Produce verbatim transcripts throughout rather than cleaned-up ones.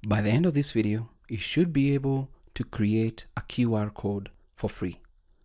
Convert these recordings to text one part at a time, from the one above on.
By the end of this video, you should be able to create a Q R code for free.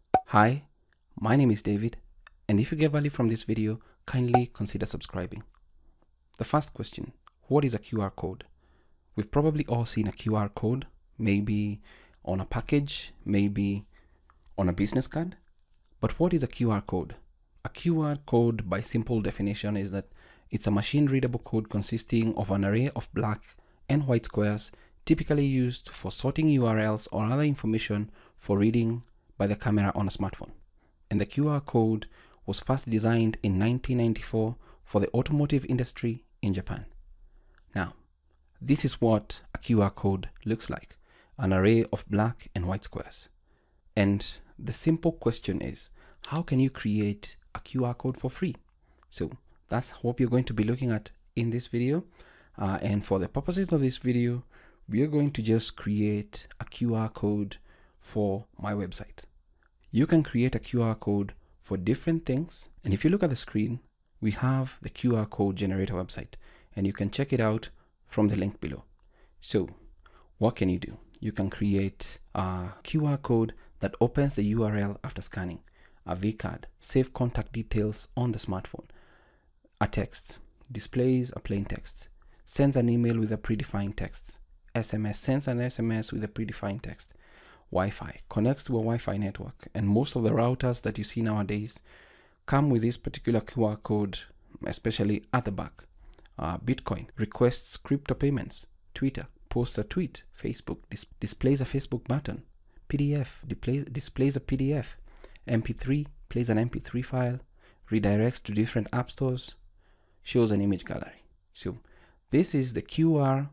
Hi, my name is David, and if you get value from this video, kindly consider subscribing. The first question, what is a Q R code? We've probably all seen a Q R code, maybe on a package, maybe on a business card. But what is a Q R code? A Q R code, by simple definition, is that it's a machine-readable code consisting of an array of black and white squares, typically used for sorting U R Ls or other information for reading by the camera on a smartphone. And the Q R code was first designed in nineteen ninety-four for the automotive industry in Japan. Now, this is what a Q R code looks like, an array of black and white squares. And the simple question is, how can you create a Q R code for free? So that's what we're going to be looking at in this video. Uh, and for the purposes of this video, we are going to just create a Q R code for my website. You can create a Q R code for different things. And if you look at the screen, we have the Q R code generator website, and you can check it out from the link below. So what can you do? You can create a Q R code that opens the U R L after scanning, a V card, save contact details on the smartphone, a text, displays a plain text, sends an email with a predefined text, S M S, sends an S M S with a predefined text, Wi-Fi, connects to a Wi-Fi network, and most of the routers that you see nowadays come with this particular Q R code, especially at the back. Uh, Bitcoin, requests crypto payments, Twitter, posts a tweet, Facebook, dis displays a Facebook button, P D F, displays, displays a P D F, M P three, plays an M P three file, redirects to different app stores, shows an image gallery. So this is the Q R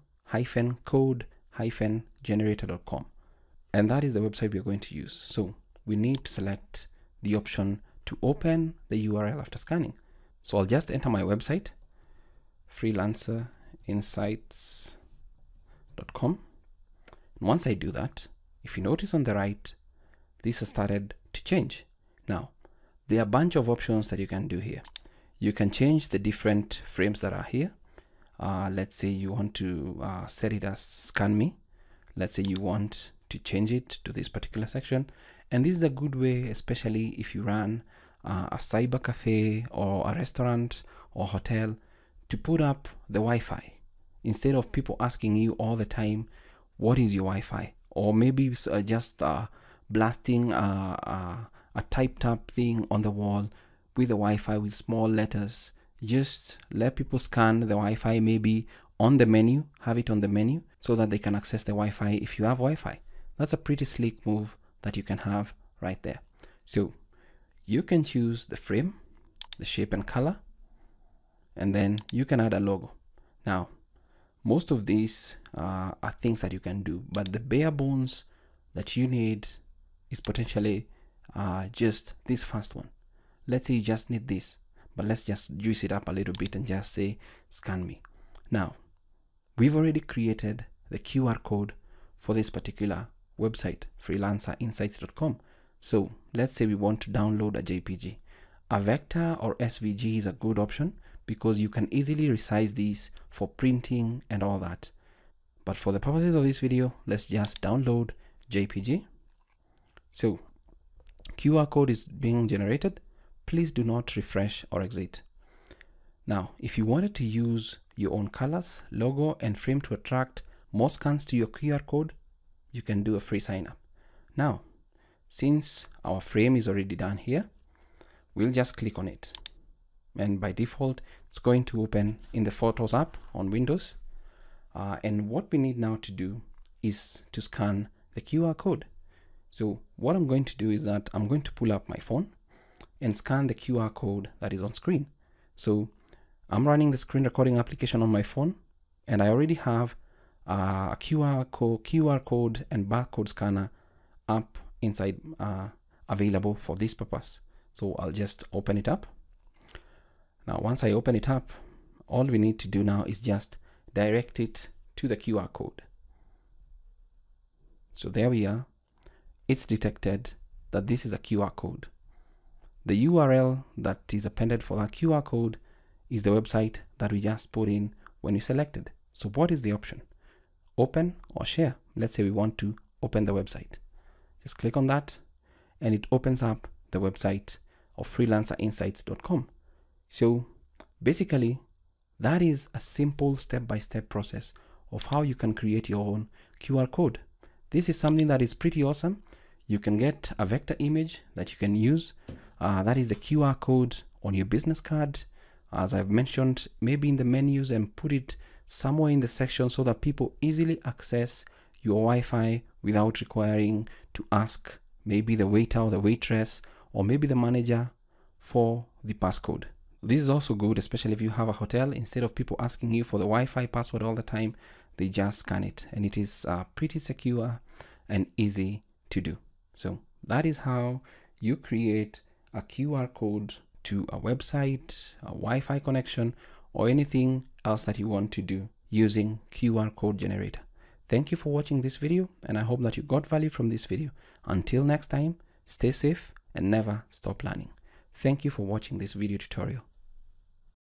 code generator dot com, and that is the website we're going to use. So we need to select the option to open the U R L after scanning. So I'll just enter my website, freelancer insights dot com. Once I do that, if you notice on the right, this has started to change. Now, there are a bunch of options that you can do here. You can change the different frames that are here. Uh, let's say you want to uh, set it as scan me. Let's say you want to change it to this particular section. And this is a good way, especially if you run uh, a cyber cafe or a restaurant or hotel, to put up the Wi-Fi instead of people asking you all the time, what is your Wi-Fi? Or maybe uh, just uh, blasting uh, uh, a typed up thing on the wall with the Wi-Fi with small letters. Just let people scan the Wi-Fi, maybe on the menu, have it on the menu so that they can access the Wi-Fi if you have Wi-Fi. That's a pretty sleek move that you can have right there. So you can choose the frame, the shape and color, and then you can add a logo. Now, most of these uh, are things that you can do, but the bare bones that you need is potentially uh, just this first one. Let's say you just need this, but let's just juice it up a little bit and just say scan me. Now, we've already created the Q R code for this particular website, freelancer insights dot com. So let's say we want to download a J P G. A vector or S V G is a good option because you can easily resize these for printing and all that. But for the purposes of this video, let's just download J P G. So Q R code is being generated. Please do not refresh or exit. Now, if you wanted to use your own colors, logo, and frame to attract more scans to your Q R code, you can do a free sign up. Now, since our frame is already done here, we'll just click on it. And by default, it's going to open in the Photos app on Windows. Uh, and what we need now to do is to scan the Q R code. So what I'm going to do is that I'm going to pull up my phone and scan the Q R code that is on screen. So I'm running the screen recording application on my phone, and I already have uh, a Q R code, Q R code and barcode scanner app inside uh, available for this purpose. So I'll just open it up. Now, once I open it up, all we need to do now is just direct it to the Q R code. So there we are. It's detected that this is a Q R code. The U R L that is appended for our Q R code is the website that we just put in when we selected. So what is the option? open or share. Let's say we want to open the website. Just click on that and it opens up the website of freelancer insights dot com. So basically, that is a simple step-by-step process of how you can create your own Q R code. This is something that is pretty awesome. You can get a vector image that you can use. Uh, that is the Q R code on your business card. As I've mentioned, maybe in the menus, and put it somewhere in the section so that people easily access your Wi-Fi without requiring to ask maybe the waiter or the waitress or maybe the manager for the passcode. This is also good, especially if you have a hotel. Instead of people asking you for the Wi-Fi password all the time, they just scan it, and it is uh, pretty secure and easy to do. So that is how you create a Q R code to a website, a Wi-Fi connection, or anything else that you want to do using Q R code generator. Thank you for watching this video, and I hope that you got value from this video. Until next time, stay safe and never stop learning. Thank you for watching this video tutorial.